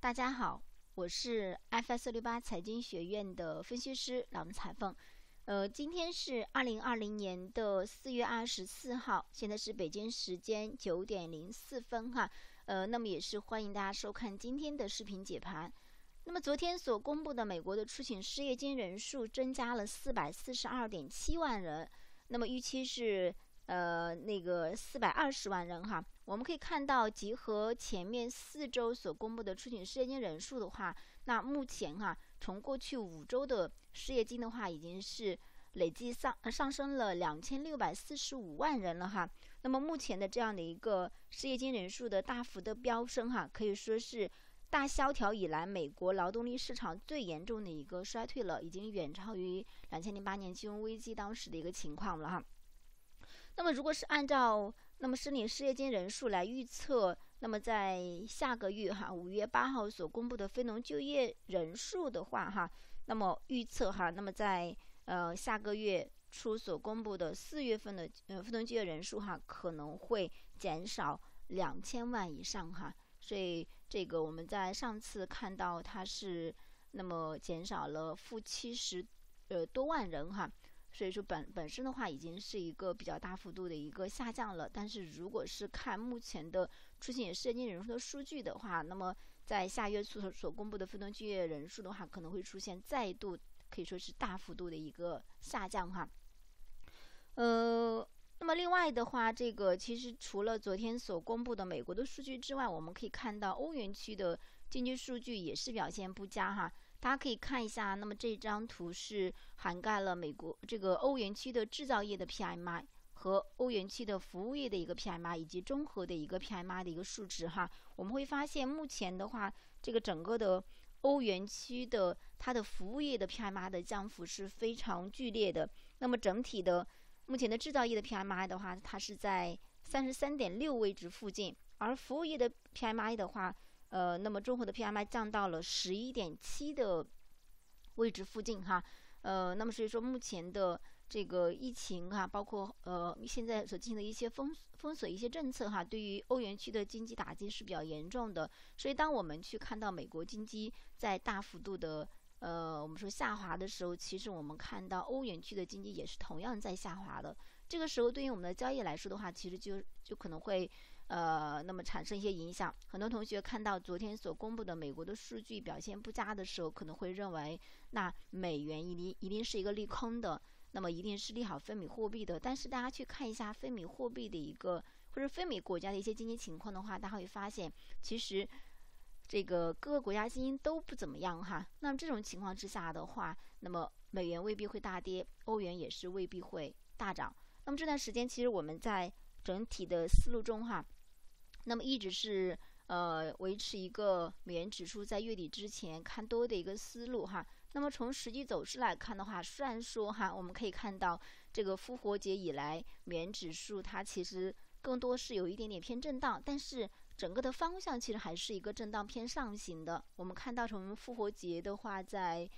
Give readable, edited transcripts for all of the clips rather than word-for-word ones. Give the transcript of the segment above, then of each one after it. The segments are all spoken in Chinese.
大家好，我是 FS68财经学院的分析师郎彩凤。今天是2020年的4月24号，现在是北京时间9:04哈。那么也是欢迎大家收看今天的视频解盘。那么昨天所公布的美国的初请失业金人数增加了442.7万人，那么预期是420万人哈。我们可以看到，结合前面4周所公布的初请失业金人数的话，那目前从过去5周的失业金的话，已经是累计上升了2645万人了哈。那么目前的这样的一个失业金人数的大幅的飙升哈，可以说是大萧条以来美国劳动力市场最严重的一个衰退了，已经远超于2008年金融危机当时的一个情况了哈。那么如果是按照申领失业金人数来预测，那么在下个月5月8号所公布的非农就业人数的话那么预测那么在下个月初所公布的4月份的非农就业人数可能会减少2000万以上所以这个我们在上次看到它是那么减少了-70多万人所以说本身的话已经是一个比较大幅度的一个下降了，但是如果是看目前的出现失业金人数的数据的话，那么在下月初所公布的非农就业人数的话，可能会出现再度可以说是大幅度的一个下降那么另外的话，这个其实除了昨天所公布的美国的数据之外，我们可以看到欧元区的经济数据也是表现不佳大家可以看一下，那么这张图是涵盖了美国这个欧元区的制造业的 PMI 和欧元区的服务业的一个 PMI 以及综合的一个 PMI 的一个数值我们会发现目前的话，这个整个的欧元区的它的服务业的 PMI 的降幅是非常剧烈的。那么整体的目前的制造业的 PMI 的话，它是在33.6位置附近，而服务业的 PMI 的话那么综合的 PMI 降到了11.7的位置附近那么所以说目前的这个疫情包括现在所进行的一些封锁一些政策对于欧元区的经济打击是比较严重的。所以当我们去看到美国经济在大幅度的我们说下滑的时候，其实我们看到欧元区的经济也是同样在下滑的。这个时候对于我们的交易来说的话，其实就可能会那么产生一些影响。很多同学看到昨天所公布的美国的数据表现不佳的时候，可能会认为那美元一定是一个利空的，那么一定是利好非美货币的。但是大家去看一下非美货币的一个或者非美国家的一些经济情况的话，大家会发现其实这个各个国家经济都不怎么样那么这种情况之下的话，那么美元未必会大跌，欧元也是未必会大涨。那么这段时间其实我们在整体的思路中那么一直是维持一个美元指数在月底之前看多的一个思路那么从实际走势来看的话，虽然说我们可以看到这个复活节以来美元指数它其实更多是有一点点偏震荡，但是整个的方向其实还是一个震荡偏上行的。我们看到从复活节的话，在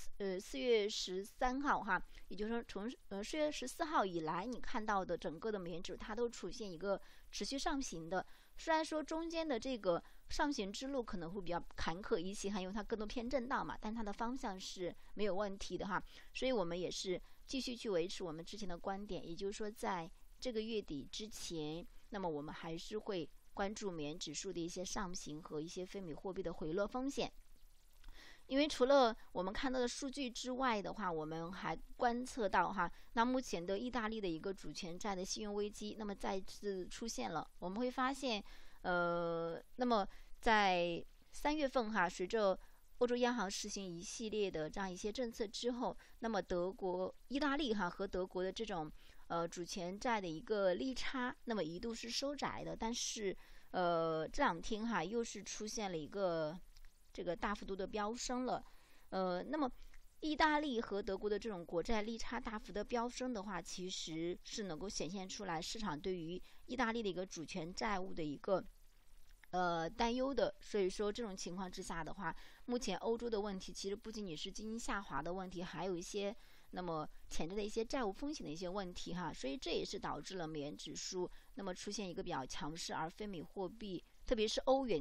4月13号也就是说从4月14号以来，你看到的整个的美元指数它都出现一个持续上行的。虽然说中间的这个上行之路可能会比较坎坷一些因为它更多偏震荡嘛，但它的方向是没有问题的所以我们也是继续去维持我们之前的观点，也就是说在这个月底之前，那么我们还是会关注美元指数的一些上行和一些非美货币的回落风险。因为除了我们看到的数据之外的话，我们还观测到那目前的意大利的一个主权债的信用危机，那么再次出现了。我们会发现，那么在3月份随着欧洲央行实行一系列的这样一些政策之后，那么意大利和德国的这种主权债的一个利差，那么一度是收窄的，但是这2天又是出现了一个这个大幅度的飙升了，那么意大利和德国的这种国债利差大幅的飙升的话，其实是能够显现出来市场对于意大利的一个主权债务的一个担忧的。所以说这种情况之下的话，目前欧洲的问题其实不仅仅是经济下滑的问题，还有一些那么潜在的一些债务风险的一些问题所以这也是导致了美元指数那么出现一个比较强势，而非美货币特别是欧元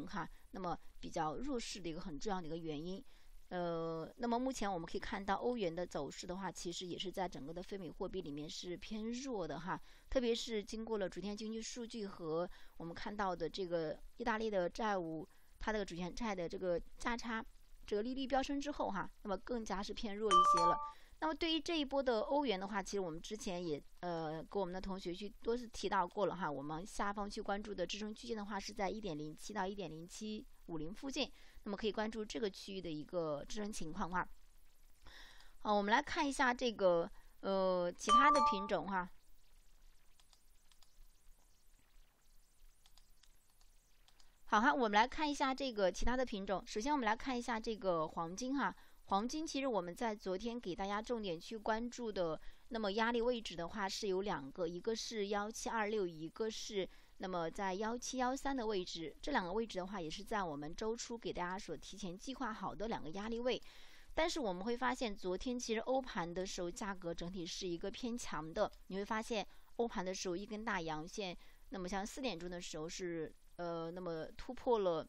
那么比较弱势的一个很重要的一个原因。那么目前我们可以看到欧元的走势的话，其实也是在整个的非美货币里面是偏弱的哈，特别是经过了昨天经济数据和我们看到的这个意大利的债务，它的主权债的这个价差，这个利率飙升之后哈，那么更加是偏弱一些了。那么对于这一波的欧元的话，其实我们之前也跟我们的同学去多次提到过了哈，我们下方去关注的支撑区间的话是在 1.07 到 1.0750 附近，那么可以关注这个区域的一个支撑情况哈。好，我们来看一下这个其他的品种哈。好哈，我们来看一下这个其他的品种。首先，我们来看一下这个黄金哈。黄金其实我们在昨天给大家重点去关注的，那么压力位置的话是有2个，一个是1726，一个是那么在1713的位置。这2个位置的话，也是在我们周初给大家所提前计划好的2个压力位。但是我们会发现，昨天其实欧盘的时候价格整体是一个偏强的。你会发现欧盘的时候一根大阳线，那么像4点钟的时候是那么突破了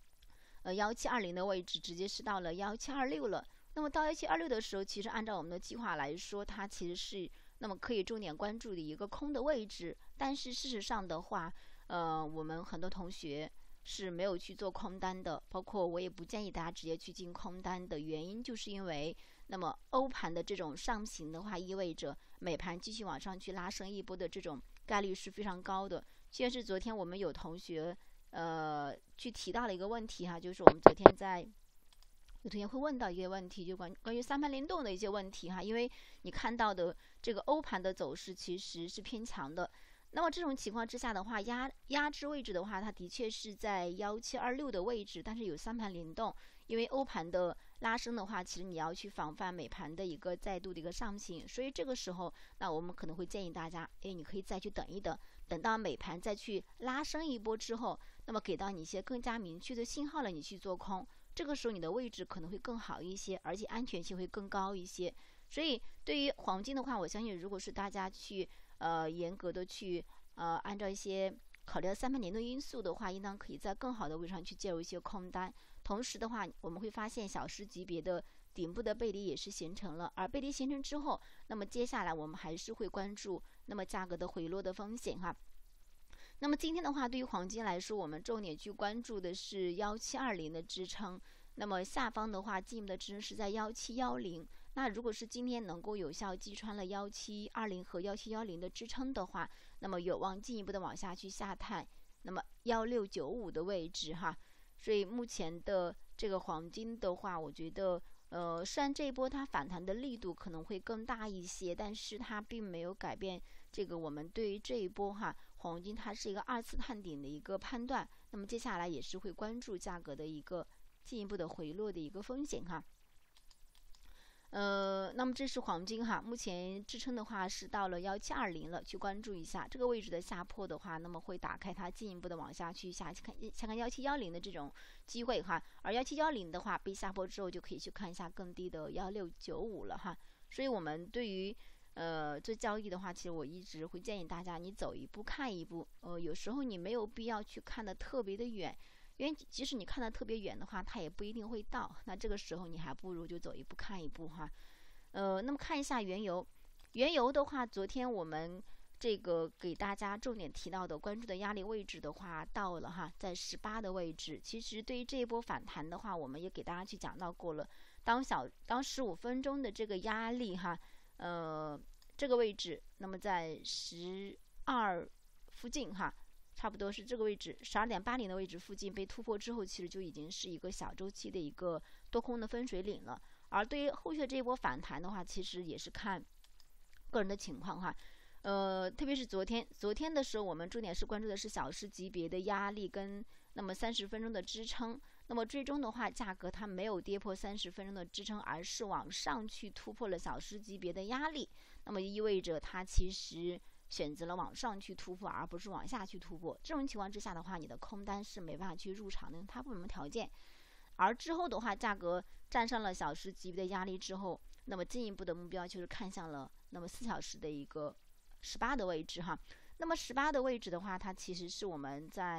1720的位置，直接是到了1726了。那么到1726的时候，其实按照我们的计划来说，它其实是那么可以重点关注的一个空的位置。但是事实上的话，我们很多同学是没有去做空单的，包括我也不建议大家直接去进空单的原因，就是因为那么欧盘的这种上行的话，意味着美盘继续往上去拉升一波的这种概率是非常高的。确实昨天我们有同学去提到了一个问题哈，就是我们昨天有同学会问到一个问题，就关于3盘联动的一些问题哈，因为你看到的这个欧盘的走势其实是偏强的。那么这种情况之下的话，压制位置的话，它的确是在1726的位置，但是有3盘联动，因为欧盘的拉升的话，其实你要去防范美盘的一个再度的一个上行，所以这个时候，那我们可能会建议大家，你可以再去等一等，等到美盘再去拉升一波之后，那么给到你一些更加明确的信号了，你去做空，这个时候你的位置可能会更好一些，而且安全性会更高一些。所以对于黄金的话，我相信如果是大家去严格的去按照一些考虑到3盘联动因素的话，应当可以在更好的位置上去介入一些空单。同时的话，我们会发现小时级别的顶部的背离也是形成了，而背离形成之后，那么接下来我们还是会关注那么价格的回落的风险哈。那么今天的话，对于黄金来说，我们重点去关注的是1720的支撑，那么下方的话进一步的支撑是在1710。那如果是今天能够有效击穿了1720和1710的支撑的话，那么有望进一步的往下去下探，那么1695的位置哈。所以目前的这个黄金的话，我觉得虽然这一波它反弹的力度可能会更大一些，但是它并没有改变这个我们对于这一波哈黄金它是一个2次探顶的一个判断。那么接下来也是会关注价格的一个进一步的回落的一个风险哈。那么这是黄金哈，目前支撑的话是到了1720了，去关注一下这个位置的下破的话，那么会打开它进一步的往下去下看1710的这种机会哈，而1710的话被下破之后就可以去看一下更低的1695了哈。所以我们对于做交易的话，其实我一直会建议大家你走一步看一步，有时候你没有必要去看得特别的远。因为即使你看得特别远的话，它也不一定会到。那这个时候你还不如就走一步看一步哈。那么看一下原油，原油的话，昨天我们这个给大家重点提到的关注的压力位置的话，到了哈，在18的位置。其实对于这一波反弹的话，我们也给大家去讲到过了。当15分钟的这个压力哈，这个位置，那么在12附近哈。差不多是这个位置12.80的位置附近被突破之后，其实就已经是一个小周期的一个多空的分水岭了。而对于后续的这一波反弹的话，其实也是看个人的情况哈。特别是昨天的时候，我们重点是关注的是小时级别的压力跟那么30分钟的支撑。那么最终的话，价格它没有跌破30分钟的支撑，而是往上去突破了小时级别的压力。那么意味着它其实选择了往上去突破，而不是往下去突破。这种情况之下的话，你的空单是没办法去入场的，它不什么条件。而之后的话，价格站上了小时级别的压力之后，那么进一步的目标就是看向了那么4小时的一个18的位置哈。那么18的位置的话，它其实是我们在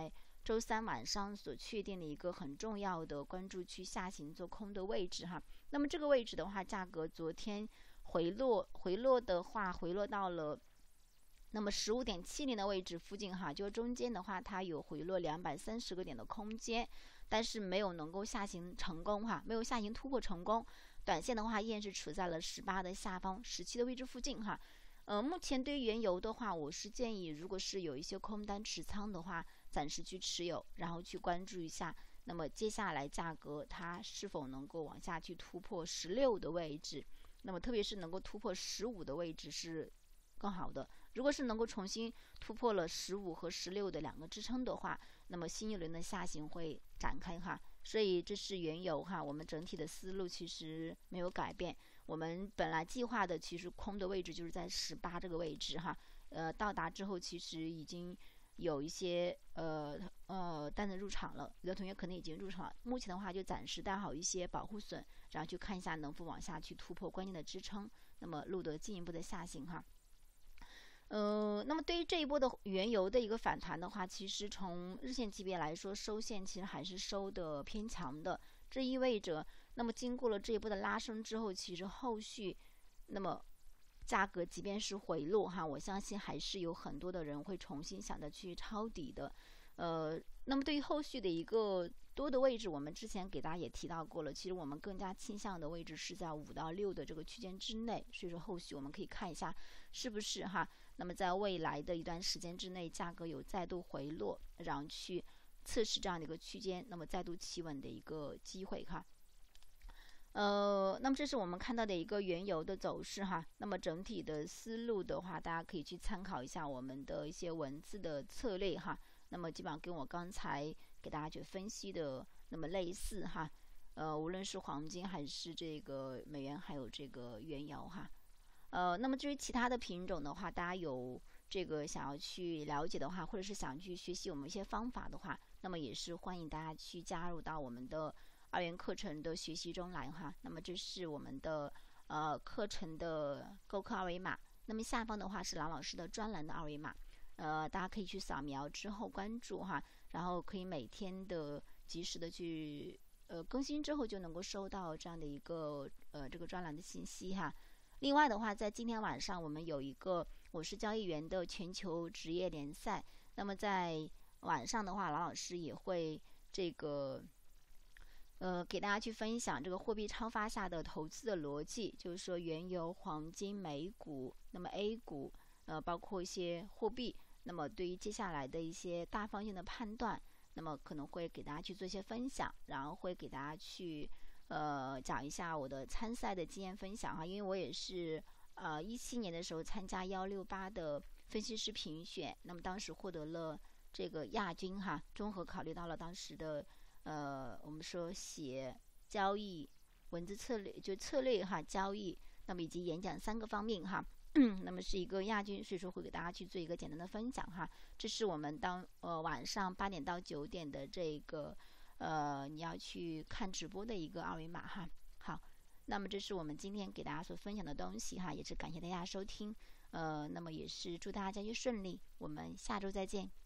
周三晚上所确定的一个很重要的关注区下行做空的位置哈。那么这个位置的话，价格昨天回落的话，回落到了那么15.70的位置附近哈，就中间的话它有回落230个点的空间，但是没有能够下行成功哈，没有下行突破成功。短线的话依然是处在了18的下方，17的位置附近哈。目前对于原油的话，我是建议，如果是有一些空单持仓的话，暂时去持有，然后去关注一下。那么接下来价格它是否能够往下去突破16的位置？那么特别是能够突破15的位置是更好的。如果是能够重新突破了15和16的2个支撑的话，那么新一轮的下行会展开哈。所以这是原油哈，我们整体的思路其实没有改变。我们本来计划的其实空的位置就是在18这个位置哈，到达之后其实已经有一些单子入场了，有的同学可能已经入场了。目前的话就暂时带好一些保护损，然后去看一下能否往下去突破关键的支撑，那么录得进一步的下行哈。那么对于这一波的原油的一个反弹的话，其实从日线级别来说，收线其实还是收的偏强的。这意味着，那么经过了这一波的拉升之后，其实后续，那么价格即便是回落哈，我相信还是有很多的人会重新想着去抄底的。那么对于后续的一个多的位置，我们之前给大家也提到过了，其实我们更加倾向的位置是在5到6的这个区间之内，所以说后续我们可以看一下是不是哈，那么在未来的一段时间之内，价格有再度回落，然后去测试这样的一个区间，那么再度企稳的一个机会哈。那么这是我们看到的一个原油的走势哈。那么整体的思路的话，大家可以去参考一下我们的一些文字的策略哈。那么基本上跟我刚才给大家去分析的那么类似哈。无论是黄金还是这个美元，还有这个原油哈。那么至于其他的品种的话，大家有这个想要去了解的话，或者是想去学习我们一些方法的话，那么也是欢迎大家去加入到我们的2元课程的学习中来哈。那么这是我们的课程的购课二维码，那么下方的话是郎老师的专栏的二维码，大家可以去扫描之后关注哈，然后可以每天的及时的去更新之后就能够收到这样的一个这个专栏的信息哈。另外的话，在今天晚上我们有一个我是交易员的全球职业联赛，那么在晚上的话，郎老师也会这个给大家去分享这个货币超发下的投资的逻辑，就是说原油、黄金、美股，那么 A 股，包括一些货币，那么对于接下来的一些大方向的判断，那么可能会给大家去做一些分享，然后会给大家去讲一下我的参赛的经验分享哈，因为我也是17年的时候参加168的分析师评选，那么当时获得了这个亚军哈，综合考虑到了当时的我们说写交易文字策略就策略哈交易，那么以及演讲3个方面哈。那么是一个亚军，所以说会给大家去做一个简单的分享哈。这是我们晚上8点到9点的这个你要去看直播的一个二维码哈。好，那么这是我们今天给大家所分享的东西哈，也是感谢大家收听，那么也是祝大家交易顺利，我们下周再见。